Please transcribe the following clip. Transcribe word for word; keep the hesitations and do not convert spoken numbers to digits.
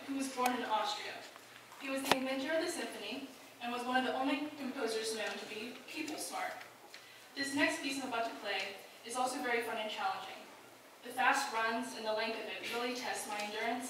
who was born in Austria. He was the inventor of the symphony and was one of the only composers known to be people smart. This next piece I'm about to play is also very fun and challenging. The fast runs and the length of it really test my endurance